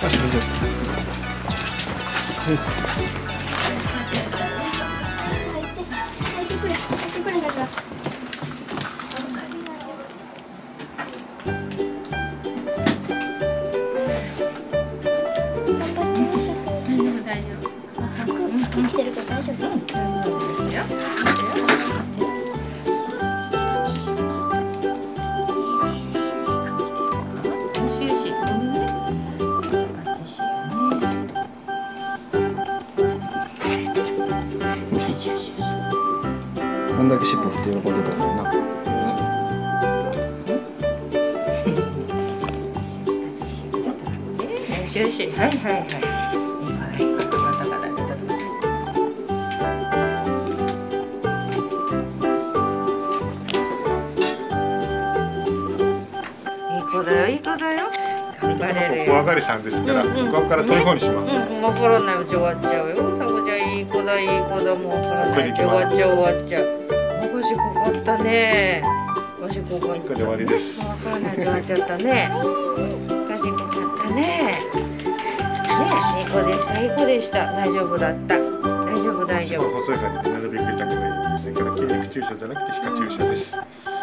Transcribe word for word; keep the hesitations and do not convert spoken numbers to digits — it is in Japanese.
生きてるから大丈夫。うん、大丈夫ですよ。 こんだけ尻尾振って喜んでたのにな。 よしよし、はいはいはい。いいからいいから、ガタガタガタガタ。いい子だよ、いい子だよ。頑張れるよ。 怖がりさんですから、ここから遠い方にします。 うん、わからないうち終わっちゃうよ。さこちゃんいい子だいい子だ、もうわからないうち終わっちゃう終わっちゃう。おかしこかったね。おかしこかった。 これで終わりです。 わからないうち終わっちゃったね。おかしこかったね。ね、いい子でした、いい子でした。大丈夫だった。大丈夫大丈夫。 細い針でなるべく痛くないように、それから筋肉注射じゃなくて皮下注射です。